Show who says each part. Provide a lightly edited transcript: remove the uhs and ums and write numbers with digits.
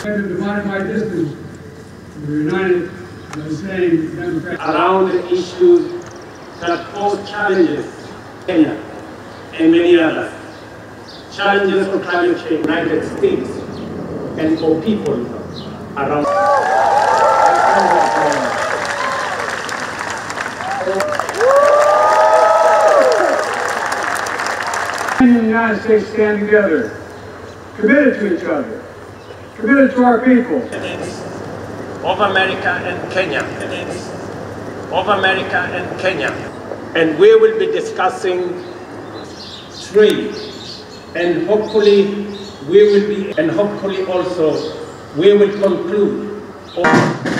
Speaker 1: Divided by distance, we're united by the same democratic.
Speaker 2: Around the issues that pose challenges in Kenya and many others. Challenges for climate change, United States, and for people around.
Speaker 1: And the United States stand together, committed to each other, committed to our people.
Speaker 2: Of America and Kenya. Of America and Kenya. And we will be discussing trade. And hopefully also we will conclude.